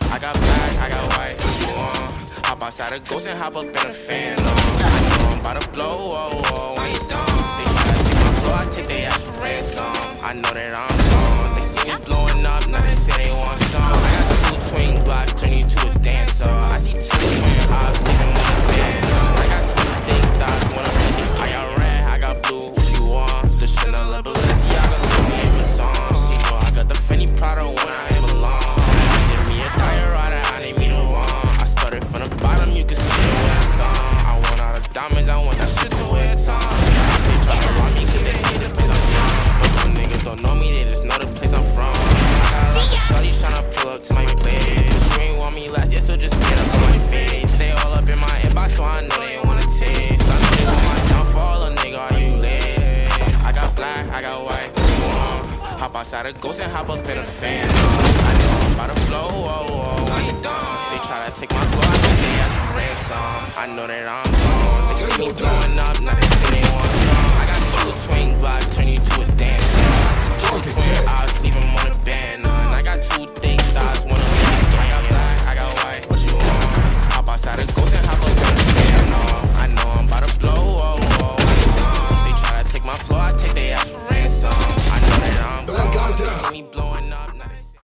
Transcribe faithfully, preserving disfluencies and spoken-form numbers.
I got black, I got white, what you want? Hop outside a ghost and hop up in a fan. I know I'm about to blow, oh, oh, when you done. They try to take my flow, I take they ass for ransom. I know that I'm gone. They see me blowing up, now they say they want some. I got two twin blocks, turn you to a dancer. I see two twin eyes, living with a band. I got two thick dots, wanna really I got red, I got blue, what you want? The Chanel, the Balenciaga, Louis Vuitton. She know I got the Fendi Prada when I ain't belong. Give me a tire rider, I need me to run. I started from the bottom, you can see it when I start. I want all the diamonds, I want that shit to wear time. They try to rob me cause they need the place I'm from. But them niggas don't know me, they just know the place I'm from. I got lots of shorties tryna pull up to my place. You ain't want me last year, so just get up on my face. They all up in my inbox, so I know they wanna taste. I know they want my downfall, a nigga, are you lazy? I got black, I got white, what you want? Hop outside a ghost and hop up in a fan. I know I'm about to blow, oh, oh, when you done. They try to take my flow, I think they ask for ransom. I know that I'm gone. They see me blow.